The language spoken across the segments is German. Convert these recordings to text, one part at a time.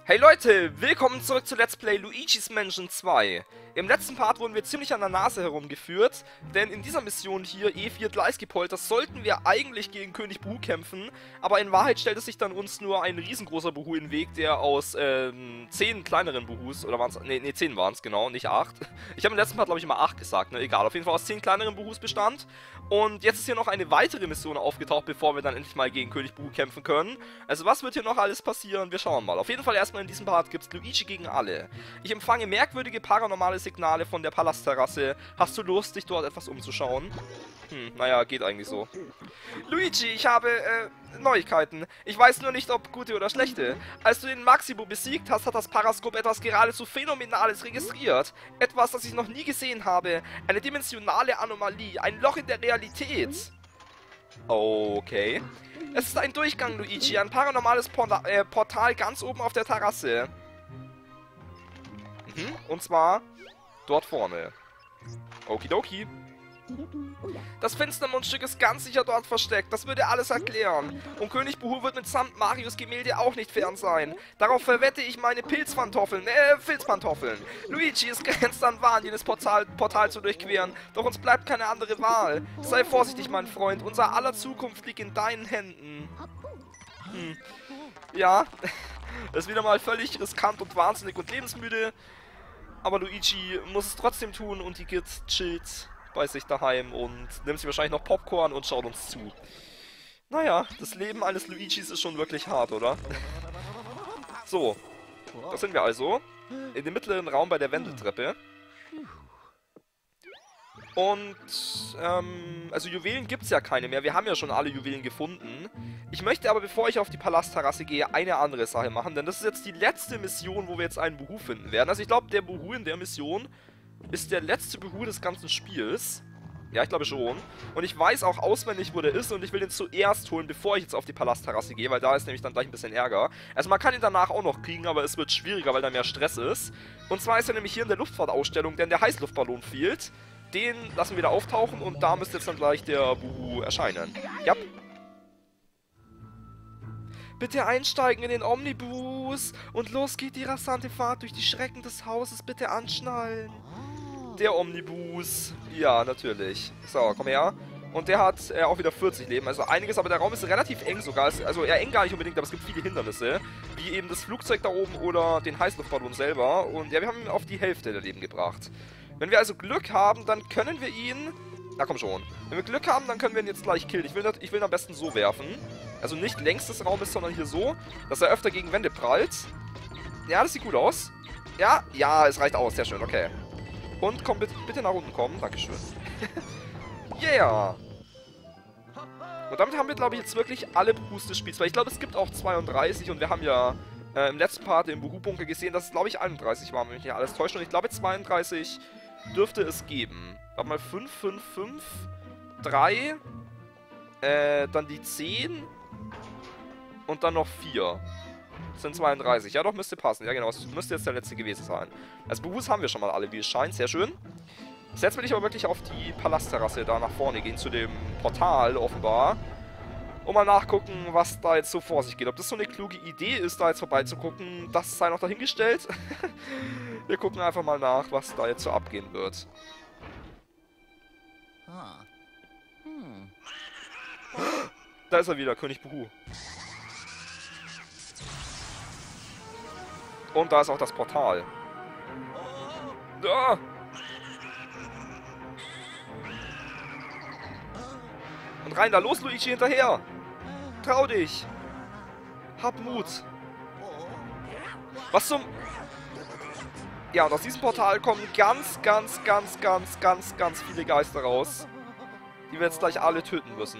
Hey Leute, willkommen zurück zu Let's Play Luigi's Mansion 2. Im letzten Part wurden wir ziemlich an der Nase herumgeführt, denn in dieser Mission hier, E4 Gleisgepolter, sollten wir eigentlich gegen König Boo kämpfen, aber in Wahrheit stellte sich dann uns nur ein riesengroßer Boo in den Weg, der aus 10 kleineren Boos, oder waren es, nee, 10 waren es, genau, nicht 8. Ich habe im letzten Part, glaube ich, immer 8 gesagt, ne, egal, auf jeden Fall aus 10 kleineren Boos bestand. Und jetzt ist hier noch eine weitere Mission aufgetaucht, bevor wir dann endlich mal gegen König Boo kämpfen können. Also was wird hier noch alles passieren? Wir schauen mal. Auf jeden Fall erstmal in diesem Part gibt es Luigi gegen alle. Ich empfange merkwürdige paranormale Signale von der Palastterrasse. Hast du Lust, dich dort etwas umzuschauen? Naja, geht eigentlich so. Luigi, ich habe, Neuigkeiten. Ich weiß nur nicht, ob gute oder schlechte. Als du den Maximo besiegt hast, hat das Paraskop etwas geradezu Phänomenales registriert. Etwas, das ich noch nie gesehen habe. Eine dimensionale Anomalie. Ein Loch in der Realität. Okay. Es ist ein Durchgang, Luigi. Ein paranormales Portal ganz oben auf der Terrasse. Und zwar dort vorne. Okidoki. Das Finstermundstück ist ganz sicher dort versteckt. Das würde alles erklären. Und König Boo wird mitsamt Marios Gemälde auch nicht fern sein. Darauf verwette ich meine Filzpantoffeln. Luigi, es grenzt an Wahn, jenes Portal zu durchqueren. Doch uns bleibt keine andere Wahl. Sei vorsichtig, mein Freund. Unser aller Zukunft liegt in deinen Händen. Ja, das ist wieder mal völlig riskant und wahnsinnig und lebensmüde. Aber Luigi muss es trotzdem tun und die Git chillt bei sich daheim und nimmt sich wahrscheinlich noch Popcorn und schaut uns zu. Naja, das Leben eines Luigis ist schon wirklich hart, oder? So, da sind wir also. In dem mittleren Raum bei der Wendeltreppe. Und, also Juwelen gibt es ja keine mehr. Wir haben ja schon alle Juwelen gefunden. Ich möchte aber, bevor ich auf die Palastterrasse gehe, eine andere Sache machen. Denn das ist jetzt die letzte Mission, wo wir jetzt einen Boo finden werden. Also ich glaube, der Boo in der Mission ist der letzte Boo des ganzen Spiels. Ja, ich glaube schon. Und ich weiß auch auswendig, wo der ist. Und ich will den zuerst holen, bevor ich jetzt auf die Palastterrasse gehe. Weil da ist nämlich dann gleich ein bisschen Ärger. Also man kann ihn danach auch noch kriegen, aber es wird schwieriger, weil da mehr Stress ist. Und zwar ist er nämlich hier in der Luftfahrtausstellung, denn der Heißluftballon fehlt. Den lassen wir wieder auftauchen und da müsste jetzt dann gleich der Boo erscheinen. Ja. Bitte einsteigen in den Omnibus und los geht die rasante Fahrt durch die Schrecken des Hauses. Bitte anschnallen. Der Omnibus. Ja, natürlich. So, komm her. Und der hat auch wieder 40 Leben, also einiges, aber der Raum ist relativ eng sogar. Also eher eng gar nicht unbedingt, aber es gibt viele Hindernisse. Wie eben das Flugzeug da oben oder den Heißluftballon selber. Und ja, wir haben ihn auf die Hälfte der Leben gebracht. Wenn wir also Glück haben, dann können wir ihn... Na komm schon. Wenn wir Glück haben, dann können wir ihn jetzt gleich killen. Ich will ihn am besten so werfen. Also nicht längs des Raumes, sondern hier so, dass er öfter gegen Wände prallt. Ja, das sieht gut aus. Ja, ja, es reicht aus. Sehr schön, okay. Und komm, bitte nach unten kommen. Dankeschön. Yeah. Und damit haben wir, glaube ich, jetzt wirklich alle Boos des Spiels. Weil ich glaube, es gibt auch 32 und wir haben ja im letzten Part im Boo-Bunker gesehen, dass es, glaube ich, 31 waren, wenn mich nicht alles täuscht. Und ich glaube, 32 dürfte es geben. Warte mal, 5, 5, 5, 3, dann die 10 und dann noch 4. Das sind 32. Ja, doch, müsste passen. Ja, genau, das müsste jetzt der letzte gewesen sein. Also Boos haben wir schon mal alle, wie es scheint. Sehr schön. Jetzt will ich aber wirklich auf die Palastterrasse da nach vorne gehen, zu dem Portal offenbar. Und mal nachgucken, was da jetzt so vor sich geht. Ob das so eine kluge Idee ist, da jetzt vorbeizugucken, das sei noch dahingestellt. Wir gucken einfach mal nach, was da jetzt so abgehen wird. Da ist er wieder, König Boo. Und da ist auch das Portal. Da! Und rein da, los Luigi, hinterher! Trau dich! Hab Mut! Was zum... Ja, und aus diesem Portal kommen ganz viele Geister raus, die wir jetzt gleich alle töten müssen.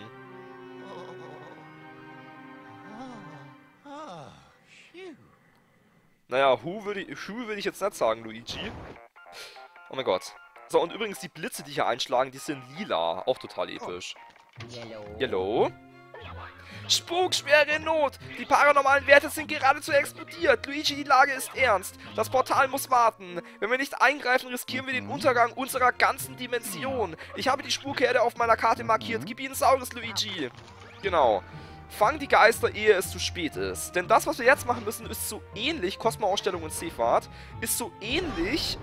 Naja, Hu würde ich jetzt nicht sagen, Luigi. Oh mein Gott. So, und übrigens die Blitze, die hier einschlagen, die sind lila. Auch total episch. Yellow. Spuk, schwere Not! Die paranormalen Werte sind geradezu explodiert. Luigi, die Lage ist ernst. Das Portal muss warten. Wenn wir nicht eingreifen, riskieren wir den Untergang unserer ganzen Dimension. Ich habe die Spukherde auf meiner Karte markiert. Gib ihnen Saures, Luigi. Genau. fang die Geister, ehe es zu spät ist. Denn das, was wir jetzt machen müssen, ist so ähnlich, Cosmo-Ausstellung und Seefahrt, ist so ähnlich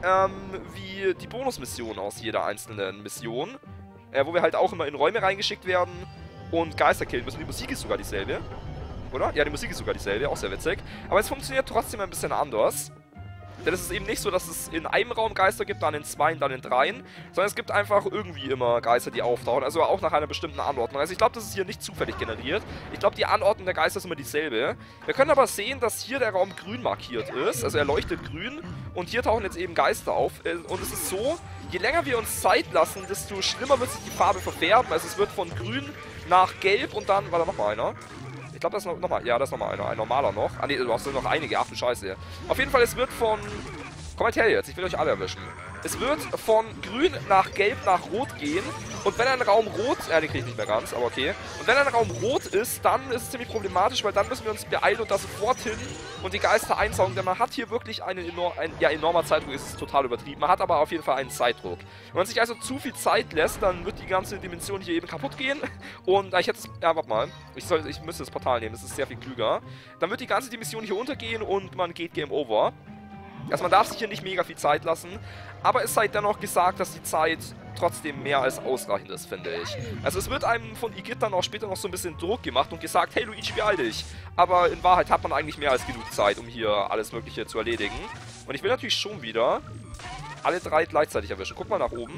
wie die Bonusmission aus jeder einzelnen Mission. Wo wir halt auch immer in Räume reingeschickt werden und Geister killen müssen. Die Musik ist sogar dieselbe. Oder? Ja, die Musik ist sogar dieselbe, auch sehr witzig. Aber es funktioniert trotzdem ein bisschen anders. Denn es ist eben nicht so, dass es in einem Raum Geister gibt, dann in zweien, dann in dreien, sondern es gibt einfach irgendwie immer Geister, die auftauchen, also auch nach einer bestimmten Anordnung. Also ich glaube, das ist hier nicht zufällig generiert. Ich glaube, die Anordnung der Geister ist immer dieselbe. Wir können aber sehen, dass hier der Raum grün markiert ist, also er leuchtet grün und hier tauchen jetzt eben Geister auf. Und es ist so, je länger wir uns Zeit lassen, desto schlimmer wird sich die Farbe verfärben. Also es wird von grün nach gelb und dann, war da nochmal einer? Ich glaube, das ist nochmal, ja, das ist nochmal einer, ein normaler noch. Ah ne, du hast noch einige, ach du Scheiße. Auf jeden Fall, es wird von, kommt her jetzt, ich will euch alle erwischen. Es wird von grün nach gelb nach rot gehen und wenn ein Raum rot, den kriege ich nicht mehr ganz, aber okay. Und wenn ein Raum rot ist, dann ist es ziemlich problematisch, weil dann müssen wir uns beeilen und da sofort hin und die Geister einsaugen, denn man hat hier wirklich ein enormer Zeitdruck, ist total übertrieben. Man hat aber auf jeden Fall einen Zeitdruck. Wenn man sich also zu viel Zeit lässt, dann wird die ganze Dimension hier eben kaputt gehen und ich hätte es, ja warte mal, ich müsste das Portal nehmen, das ist sehr viel klüger. Dann wird die ganze Dimension hier untergehen und man geht Game Over. Also man darf sich hier nicht mega viel Zeit lassen, aber es sei dennoch gesagt, dass die Zeit trotzdem mehr als ausreichend ist, finde ich. Also es wird einem von Igitt dann auch später noch so ein bisschen Druck gemacht und gesagt, hey Luigi, beeil dich. Aber in Wahrheit hat man eigentlich mehr als genug Zeit, um hier alles Mögliche zu erledigen. Und ich will natürlich schon wieder alle drei gleichzeitig erwischen. Guck mal nach oben.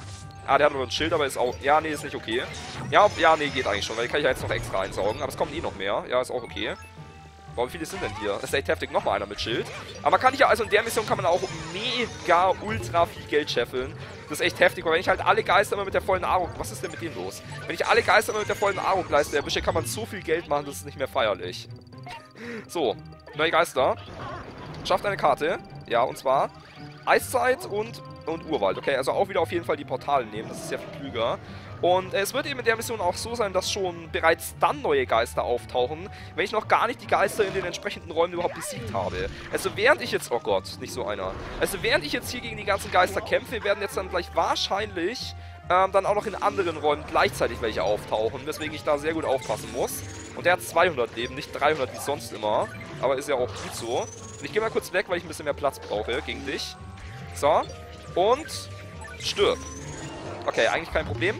Ah, der hat nur ein Schild, aber ist auch... Ja, nee, ist nicht okay. Ja, nee, geht eigentlich schon, weil die kann ich ja jetzt noch extra einsaugen. Aber es kommen eh noch mehr. Ja, ist auch okay. Boah, wie viele sind denn hier? Das ist echt heftig. Nochmal einer mit Schild. Aber man kann hier, also in der Mission kann man auch mega ultra viel Geld scheffeln. Das ist echt heftig, weil wenn ich halt alle Geister immer mit der vollen Arok... Was ist denn mit denen los? Wenn ich alle Geister immer mit der vollen Arok-Leiste erwische, kann man so viel Geld machen, das ist nicht mehr feierlich. So, neue Geister. Schafft eine Karte. Ja, und zwar Eiszeit und Urwald. Okay, also auch wieder auf jeden Fall die Portale nehmen. Das ist sehr viel klüger. Und es wird eben in der Mission auch so sein, dass schon bereits dann neue Geister auftauchen, wenn ich noch gar nicht die Geister in den entsprechenden Räumen überhaupt besiegt habe. Also während ich jetzt... Oh Gott, nicht so einer. Also während ich jetzt hier gegen die ganzen Geister kämpfe, werden jetzt dann gleich wahrscheinlich dann auch noch in anderen Räumen gleichzeitig welche auftauchen, weswegen ich da sehr gut aufpassen muss. Und der hat 200 Leben, nicht 300 wie sonst immer. Aber ist ja auch gut so. Und ich gehe mal kurz weg, weil ich ein bisschen mehr Platz brauche gegen dich. So. Und stirb. Okay, eigentlich kein Problem.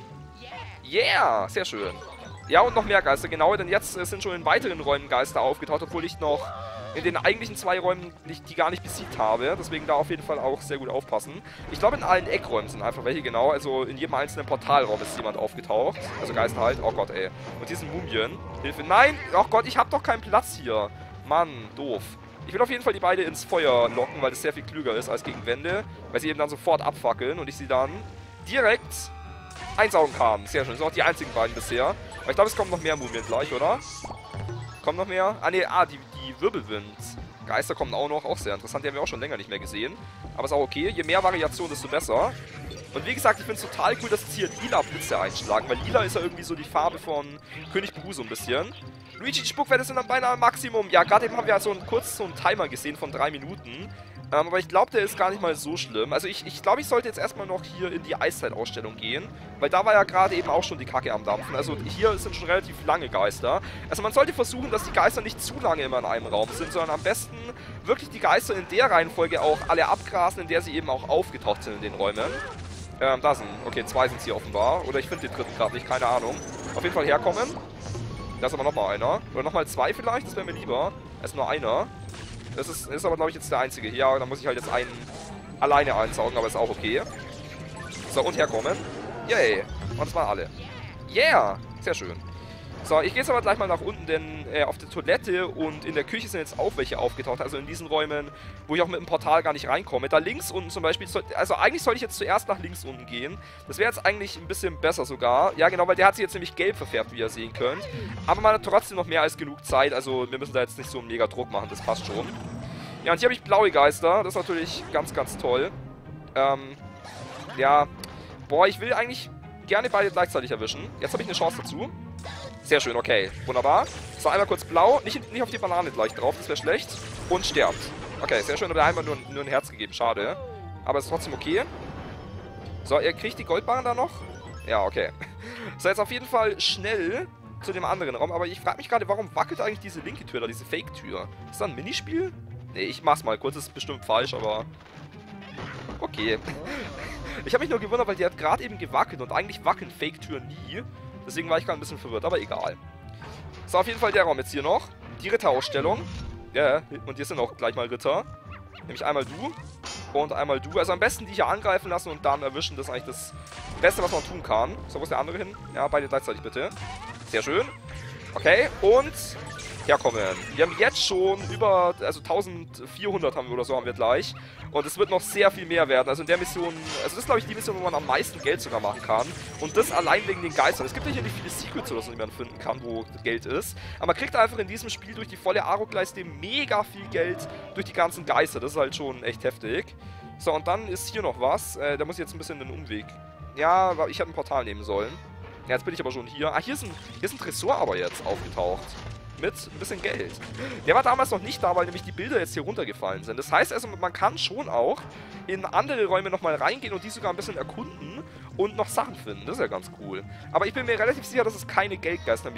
Yeah, sehr schön. Ja, und noch mehr Geister, genau, denn jetzt sind schon in weiteren Räumen Geister aufgetaucht, obwohl ich noch in den eigentlichen 2 Räumen die gar nicht besiegt habe. Deswegen da auf jeden Fall auch sehr gut aufpassen. Ich glaube, in allen Eckräumen sind einfach welche, genau. Also in jedem einzelnen Portalraum ist jemand aufgetaucht. Also Geister halt. Oh Gott, ey. Und hier sind Mumien. Hilfe. Nein! Oh Gott, ich habe doch keinen Platz hier. Mann, doof. Ich will auf jeden Fall die beiden ins Feuer locken, weil das sehr viel klüger ist als gegen Wände. Weil sie eben dann sofort abfackeln und ich sie dann direkt einsaugen kann. Sehr schön. Das sind auch die einzigen beiden bisher. Aber ich glaube, es kommen noch mehr Mumien gleich, oder? Kommen noch mehr? Ah, ne, die Wirbelwind-Geister kommen auch noch. Auch sehr interessant. Die haben wir auch schon länger nicht mehr gesehen. Aber ist auch okay. Je mehr Variation, desto besser. Und wie gesagt, ich finde es total cool, dass jetzt hier lila Blitze einschlagen. Weil lila ist ja irgendwie so die Farbe von König Boo so ein bisschen. Luigi, die Spuckwerte sind dann beinahe am Maximum. Ja, gerade eben haben wir ja kurz so einen Timer gesehen von 3 Minuten. Aber ich glaube, der ist gar nicht mal so schlimm. Also ich glaube, ich sollte jetzt erstmal noch hier in die Eiszeit-Ausstellung gehen. Weil da war ja gerade eben auch schon die Kacke am Dampfen. Also hier sind schon relativ lange Geister. Also man sollte versuchen, dass die Geister nicht zu lange immer in einem Raum sind, sondern am besten wirklich die Geister in der Reihenfolge auch alle abgrasen, in der sie eben auch aufgetaucht sind in den Räumen. Da sind, okay, 2 sind es hier offenbar. Oder ich finde den dritten gerade nicht, keine Ahnung. Auf jeden Fall herkommen. Da ist aber nochmal einer. Oder nochmal 2 vielleicht, das wäre mir lieber. Es ist nur einer. Das ist aber, glaube ich, jetzt der einzige hier. Ja, da muss ich halt jetzt einen alleine einsaugen, aber ist auch okay. So, und herkommen. Yay. Und das waren alle. Yeah. Sehr schön. So, ich gehe jetzt aber gleich mal nach unten, denn auf der Toilette und in der Küche sind jetzt auch welche aufgetaucht. Also in diesen Räumen, wo ich auch mit dem Portal gar nicht reinkomme. Da links unten zum Beispiel, also eigentlich sollte ich jetzt zuerst nach links unten gehen. Das wäre jetzt eigentlich ein bisschen besser sogar. Ja genau, weil der hat sich jetzt nämlich gelb verfärbt, wie ihr sehen könnt. Aber man hat trotzdem noch mehr als genug Zeit. Also wir müssen da jetzt nicht so einen mega Druck machen, das passt schon. Ja, und hier habe ich blaue Geister. Das ist natürlich ganz, ganz toll. Ja, boah, ich will eigentlich gerne beide gleichzeitig erwischen. Jetzt habe ich eine Chance dazu. Sehr schön, okay. Wunderbar. So, einmal kurz blau. Nicht auf die Banane gleich drauf, das wäre schlecht. Und sterbt. Okay, sehr schön. Aber einmal nur ein Herz gegeben. Schade. Aber ist trotzdem okay. So, ihr kriegt die Goldbarren da noch? Ja, okay. So, jetzt auf jeden Fall schnell zu dem anderen Raum. Aber ich frage mich gerade, warum wackelt eigentlich diese linke Tür da, diese Fake-Tür? Ist das ein Minispiel? Nee, ich mach's mal kurz, das ist bestimmt falsch, aber... Okay. Ich habe mich nur gewundert, weil die hat gerade eben gewackelt und eigentlich wackeln Fake-Türen nie. Deswegen war ich gerade ein bisschen verwirrt, aber egal. So, auf jeden Fall der Raum jetzt hier noch. Die Ritterausstellung. Ja, und hier sind auch gleich mal Ritter. Nämlich einmal du und einmal du. Also am besten die hier angreifen lassen und dann erwischen. Das ist eigentlich das Beste, was man tun kann. So, wo ist der andere hin? Ja, beide gleichzeitig bitte. Sehr schön. Okay, und herkommen. Wir haben jetzt schon über, also 1400 haben wir oder so, haben wir gleich. Und es wird noch sehr viel mehr werden. Also in der Mission, also das ist glaube ich die Mission, wo man am meisten Geld sogar machen kann. Und das allein wegen den Geistern. Es gibt ja hier nicht viele Secrets oder so, die man finden kann, wo Geld ist. Aber man kriegt einfach in diesem Spiel durch die volle Arok-Leiste mega viel Geld durch die ganzen Geister. Das ist halt schon echt heftig. So, und dann ist hier noch was. Da muss ich jetzt ein bisschen den Umweg. Ja, ich hätte ein Portal nehmen sollen. Ja, jetzt bin ich aber schon hier. Ah, hier ist ein Tresor aber jetzt aufgetaucht. Mit ein bisschen Geld. Der war damals noch nicht da, weil nämlich die Bilder jetzt hier runtergefallen sind. Das heißt also, man kann schon auch in andere Räume nochmal reingehen und die sogar ein bisschen erkunden und noch Sachen finden. Das ist ja ganz cool. Aber ich bin mir relativ sicher, dass es keine Geldgeister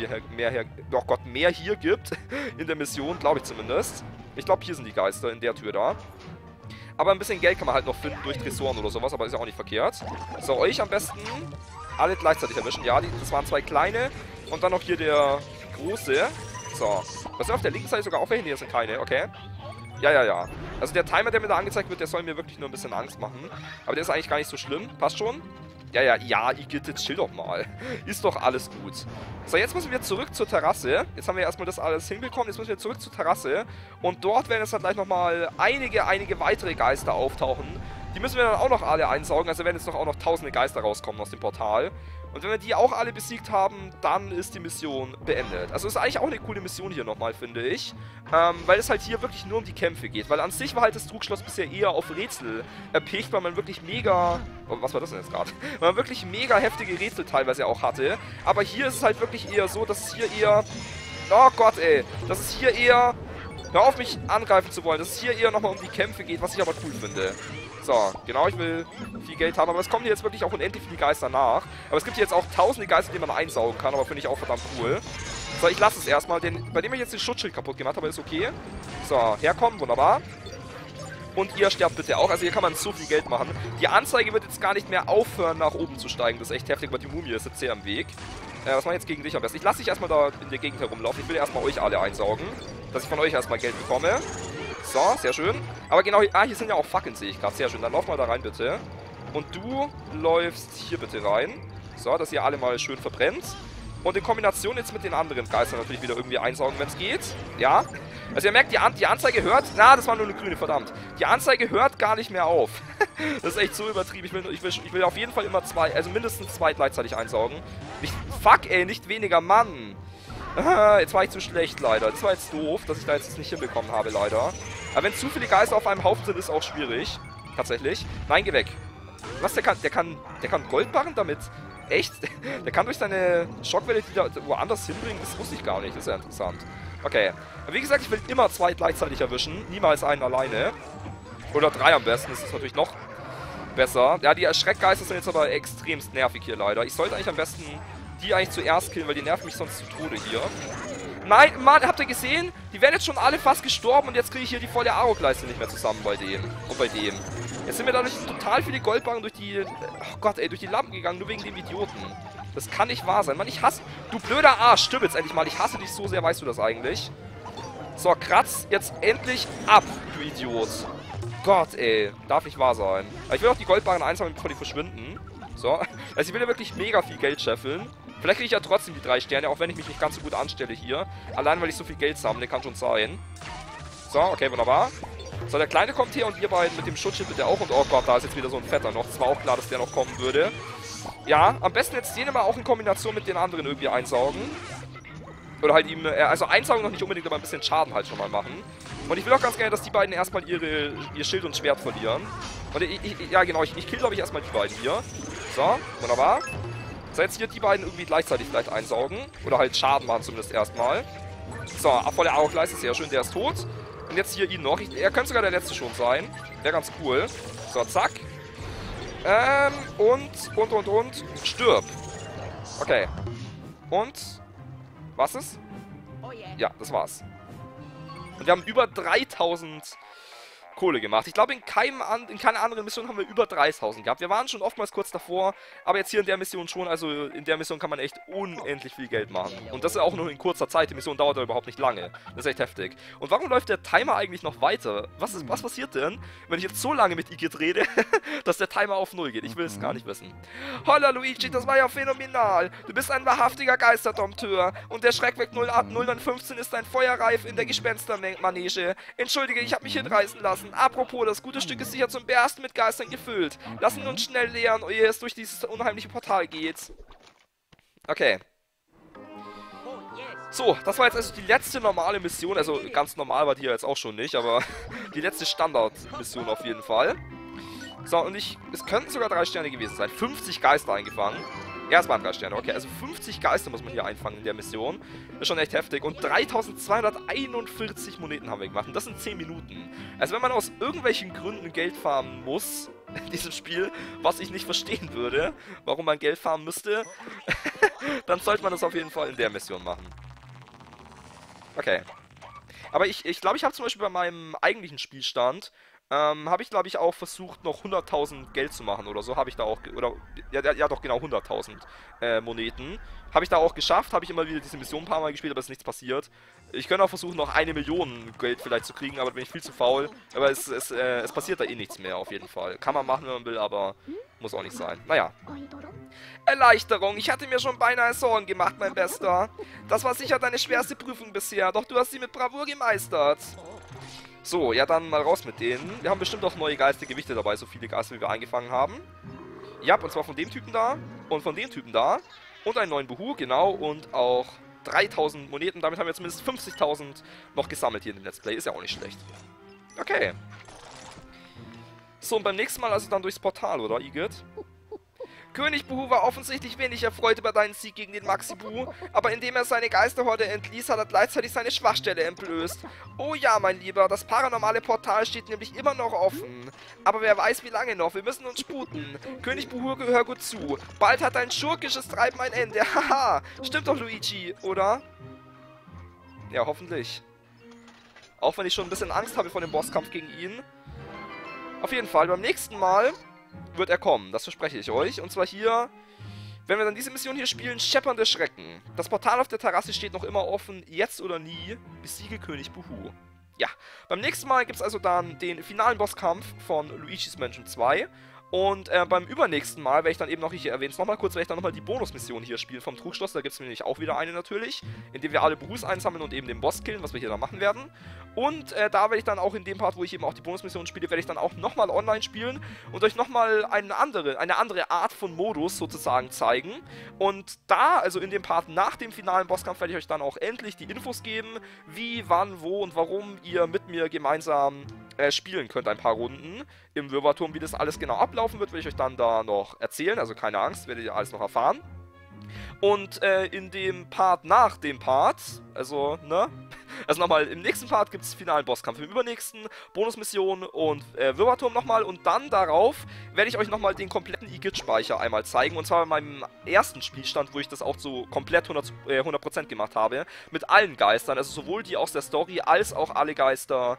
mehr hier gibt. In der Mission, glaube ich zumindest. Ich glaube, hier sind die Geister in der Tür da. Aber ein bisschen Geld kann man halt noch finden durch Tresoren oder sowas, aber ist ja auch nicht verkehrt. So, euch am besten alle gleichzeitig erwischen. Ja, das waren zwei kleine. Und dann noch hier der große. So. Was sind auf der linken Seite sogar auch welche? Nee, das sind keine, okay. Ja. Also der Timer, der mir da angezeigt wird, der soll mir wirklich nur ein bisschen Angst machen. Aber der ist eigentlich gar nicht so schlimm. Passt schon? Ja, Igitt, jetzt chill doch mal. Ist doch alles gut. So, jetzt müssen wir zurück zur Terrasse. Jetzt haben wir erstmal das alles hinbekommen. Jetzt müssen wir zurück zur Terrasse. Und dort werden jetzt dann gleich nochmal einige weitere Geister auftauchen. Die müssen wir dann auch noch alle einsaugen. Also werden jetzt noch auch noch tausende Geister rauskommen aus dem Portal. Und wenn wir die auch alle besiegt haben, dann ist die Mission beendet. Also ist eigentlich auch eine coole Mission hier nochmal, finde ich. Weil es halt hier wirklich nur um die Kämpfe geht. Weil an sich war halt das Trugschloss bisher eher auf Rätsel erpicht, weil man wirklich mega... Oh, was war das denn jetzt gerade? Weil man wirklich mega heftige Rätsel teilweise auch hatte. Aber hier ist es halt wirklich eher so, dass es hier eher... Oh Gott, ey. Dass es hier eher... Hör auf, mich angreifen zu wollen. Dass es hier eher nochmal um die Kämpfe geht, was ich aber cool finde. So, genau, ich will viel Geld haben, aber es kommen hier jetzt wirklich auch unendlich viele Geister nach. Aber es gibt hier jetzt auch tausende Geister, die man einsaugen kann, aber finde ich auch verdammt cool. So, ich lasse es erstmal, bei dem ich jetzt den Schutzschild kaputt gemacht habe, ist okay. So, herkommen, wunderbar. Und ihr sterbt bitte auch, also hier kann man so viel Geld machen. Die Anzeige wird jetzt gar nicht mehr aufhören, nach oben zu steigen, das ist echt heftig, aber die Mumie ist jetzt sehr am Weg. Was mache ich jetzt gegen dich am besten? Ich lasse dich erstmal da in der Gegend herumlaufen, ich will erstmal euch alle einsaugen, dass ich von euch erstmal Geld bekomme. So, sehr schön. Aber genau, hier sind ja auch Fackeln, sehe ich gerade. Sehr schön, dann lauf mal da rein, bitte. Und du läufst hier bitte rein. So, dass ihr alle mal schön verbrennt. Und in Kombination jetzt mit den anderen Geistern natürlich wieder irgendwie einsaugen, wenn es geht. Ja. Also ihr merkt, die Anzeige hört... Na, das war nur eine grüne, verdammt. Die Anzeige hört gar nicht mehr auf. Das ist echt so übertrieben. Ich will auf jeden Fall immer mindestens zwei gleichzeitig einsaugen. Fuck, ey, nicht weniger, Mann. Jetzt war ich zu schlecht, leider. Das war jetzt doof, dass ich da jetzt nicht hinbekommen habe, leider. Aber wenn zu viele Geister auf einem Haufen sind, ist auch schwierig. Tatsächlich. Nein, geh weg. Was, der kann Goldbarren damit? Echt? Der kann durch seine Schockwelle die da woanders hinbringen? Das wusste ich gar nicht. Das ist ja interessant. Okay. Aber wie gesagt, ich will immer zwei gleichzeitig erwischen. Niemals einen alleine. Oder drei am besten. Das ist natürlich noch besser. Ja, die Erschreckgeister sind jetzt aber extremst nervig hier, leider. Ich sollte eigentlich am besten... die eigentlich zuerst killen, weil die nerven mich sonst zu Tode hier. Nein, Mann, habt ihr gesehen? Die werden jetzt schon alle fast gestorben und jetzt kriege ich hier die volle Arok-Leiste nicht mehr zusammen bei denen. Und bei dem. Jetzt sind mir dadurch total viele Goldbarren durch die... Oh Gott, ey, durch die Lampen gegangen, nur wegen dem Idioten. Das kann nicht wahr sein. Mann, ich hasse... Du blöder Arsch, stirb jetzt endlich mal. Ich hasse dich so sehr, weißt du das eigentlich? So, kratz jetzt endlich ab, du Idiot. Gott, ey. Darf nicht wahr sein. Aber ich will auch die Goldbarren einsammeln, bevor die verschwinden. So. Also ich will ja wirklich mega viel Geld scheffeln. Vielleicht kriege ich ja trotzdem die 3 Sterne, auch wenn ich mich nicht ganz so gut anstelle hier. Allein, weil ich so viel Geld sammle, kann schon sein. So, okay, wunderbar. So, der Kleine kommt hier und ihr beiden mit dem Schutzschild bitte auch. Und oh Gott, da ist jetzt wieder so ein Fetter noch. Es war auch klar, dass der noch kommen würde. Ja, am besten jetzt den immer auch in Kombination mit den anderen irgendwie einsaugen. Oder halt ihm, also einsaugen noch nicht unbedingt, aber ein bisschen Schaden halt schon mal machen. Und ich will auch ganz gerne, dass die beiden erstmal ihr Schild und Schwert verlieren. Und ja genau, ich kill glaube ich erstmal die beiden hier. So, wunderbar. So, jetzt hier die beiden irgendwie gleichzeitig vielleicht einsaugen. Oder halt Schaden machen zumindest erstmal. So, volle Arok-Leiste, sehr schön, der ist tot. Und jetzt hier ihn noch. Er könnte sogar der letzte schon sein. Wäre ganz cool. So, zack. Und. Stirb. Okay. Und. Was ist? Ja, das war's. Und wir haben über 3000 Kohle gemacht. Ich glaube, in keiner anderen Mission haben wir über 3000 gehabt. Wir waren schon oftmals kurz davor, aber jetzt hier in der Mission schon. Also in der Mission kann man echt unendlich viel Geld machen. Und das ist auch nur in kurzer Zeit. Die Mission dauert ja überhaupt nicht lange. Das ist echt heftig. Und warum läuft der Timer eigentlich noch weiter? Was passiert denn, wenn ich jetzt so lange mit Igitt rede, dass der Timer auf 0 geht? Ich will es gar nicht wissen. Holla, Luigi, das war ja phänomenal. Du bist ein wahrhaftiger Geisterdompteur. Und der Schreckweg 0915 ist ein Feuerreif in der Gespenstermanege. Entschuldige, ich habe mich hinreißen lassen. Apropos, das gute Stück ist sicher zum Bersten mit Geistern gefüllt. Lassen wir uns schnell leeren, ehe es durch dieses unheimliche Portal geht. Okay. So, das war jetzt also die letzte normale Mission. Also ganz normal war die ja jetzt auch schon nicht, aber die letzte Standardmission auf jeden Fall. So, und es könnten sogar 3 Sterne gewesen sein. 50 Geister eingefangen. Ja, es waren 3 Sterne, okay. Also 50 Geister muss man hier einfangen in der Mission. Das ist schon echt heftig. Und 3241 Moneten haben wir gemacht. Und das sind 10 Minuten. Also wenn man aus irgendwelchen Gründen Geld farmen muss in diesem Spiel, was ich nicht verstehen würde, warum man Geld farmen müsste, dann sollte man das auf jeden Fall in der Mission machen. Okay. Aber ich glaube, ich habe zum Beispiel bei meinem eigentlichen Spielstand habe ich, glaube ich, auch versucht, noch 100.000 Geld zu machen oder so. Habe ich da auch, oder, ja doch, genau, 100.000 Moneten. Habe ich da auch geschafft, habe ich immer wieder diese Mission ein paar Mal gespielt, aber es ist nichts passiert. Ich könnte auch versuchen, noch 1 Million Geld vielleicht zu kriegen, aber da bin ich viel zu faul. Aber es passiert da eh nichts mehr, auf jeden Fall. Kann man machen, wenn man will, aber muss auch nicht sein. Naja. Erleichterung, ich hatte mir schon beinahe Sorgen gemacht, mein Bester. Das war sicher deine schwerste Prüfung bisher, doch du hast sie mit Bravour gemeistert. So, ja dann mal raus mit denen. Wir haben bestimmt auch neue Geistergewichte dabei, so viele Geister, wie wir eingefangen haben. Ja, und zwar von dem Typen da und von dem Typen da. Und einen neuen Buhu, genau, und auch 3000 Moneten. Damit haben wir zumindest 50.000 noch gesammelt hier in dem Let's Play. Ist ja auch nicht schlecht. Okay. So, und beim nächsten Mal also dann durchs Portal, oder, Igitt? König Buhu war offensichtlich wenig erfreut über deinen Sieg gegen den Maxi-Bu, aber indem er seine Geisterhorde entließ, hat er gleichzeitig seine Schwachstelle entblößt. Oh ja, mein Lieber, das paranormale Portal steht nämlich immer noch offen. Aber wer weiß, wie lange noch, wir müssen uns sputen. König Buhu, hör gut zu. Bald hat dein schurkisches Treiben ein Ende. Haha, stimmt doch, Luigi, oder? Ja, hoffentlich. Auch wenn ich schon ein bisschen Angst habe vor dem Bosskampf gegen ihn. Auf jeden Fall, beim nächsten Mal wird er kommen, das verspreche ich euch. Und zwar hier, wenn wir dann diese Mission hier spielen, Scheppernde Schrecken. Das Portal auf der Terrasse steht noch immer offen, jetzt oder nie, besiege König Buhu. Ja, beim nächsten Mal gibt es also dann den finalen Bosskampf von Luigi's Mansion 2. Und beim übernächsten Mal werde ich dann eben noch, ich erwähne es nochmal kurz, werde ich dann nochmal die Bonusmission hier spielen vom Trugschloss. Da gibt es nämlich auch wieder eine natürlich, indem wir alle Buhus einsammeln und eben den Boss killen, was wir hier dann machen werden. Und da werde ich dann auch in dem Part, wo ich eben auch die Bonusmission spiele, werde ich dann auch nochmal online spielen und euch nochmal eine andere Art von Modus sozusagen zeigen. Und da, also in dem Part nach dem finalen Bosskampf, werde ich euch dann auch endlich die Infos geben, wie, wann, wo und warum ihr mit mir gemeinsam spielen könnt, ein paar Runden im Wirrwarrturm. Wie das alles genau ablaufen wird, will ich euch dann da noch erzählen, also keine Angst, werdet ihr alles noch erfahren. Und in dem Part nach dem Part, also, ne? Also nochmal, im nächsten Part gibt es finalen Bosskampf, im übernächsten Bonusmission und Wirrwarrturm nochmal. Und dann darauf werde ich euch nochmal den kompletten Igitt-Speicher einmal zeigen. Und zwar bei meinem ersten Spielstand, wo ich das auch so komplett 100% gemacht habe. Mit allen Geistern, also sowohl die aus der Story, als auch alle Geister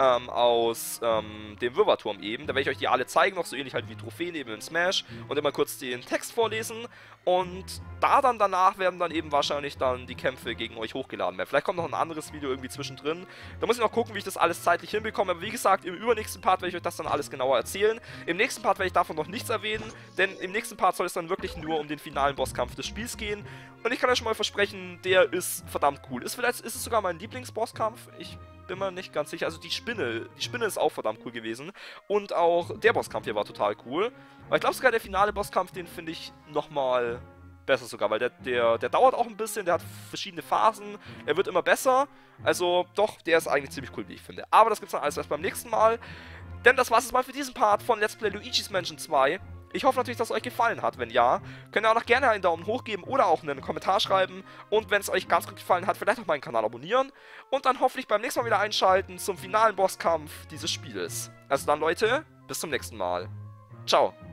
aus dem Wirrwarrturm eben. Da werde ich euch die alle zeigen, noch so ähnlich halt wie Trophäen eben in Smash. Und immer kurz den Text vorlesen. Und da dann danach werden dann eben wahrscheinlich dann die Kämpfe gegen euch hochgeladen werden. Vielleicht kommt noch ein anderes Video irgendwie zwischendrin. Da muss ich noch gucken, wie ich das alles zeitlich hinbekomme. Aber wie gesagt, im übernächsten Part werde ich euch das dann alles genauer erzählen. Im nächsten Part werde ich davon noch nichts erwähnen, denn im nächsten Part soll es dann wirklich nur um den finalen Bosskampf des Spiels gehen. Und ich kann euch schon mal versprechen, der ist verdammt cool. Ist es sogar mein Lieblingsbosskampf? Ich bin mir nicht ganz sicher. Also die Spinne ist auch verdammt cool gewesen. Und auch der Bosskampf hier war total cool. Aber ich glaube sogar der finale Bosskampf, den finde ich nochmal besser sogar, weil der dauert auch ein bisschen, der hat verschiedene Phasen, er wird immer besser. Also doch, der ist eigentlich ziemlich cool, wie ich finde. Aber das gibt's dann alles erst beim nächsten Mal. Denn das war's jetzt mal für diesen Part von Let's Play Luigi's Mansion 2. Ich hoffe natürlich, dass es euch gefallen hat. Wenn ja, könnt ihr auch noch gerne einen Daumen hoch geben oder auch einen Kommentar schreiben. Und wenn es euch ganz gut gefallen hat, vielleicht auch meinen Kanal abonnieren. Und dann hoffentlich beim nächsten Mal wieder einschalten zum finalen Bosskampf dieses Spieles. Also dann, Leute, bis zum nächsten Mal. Ciao.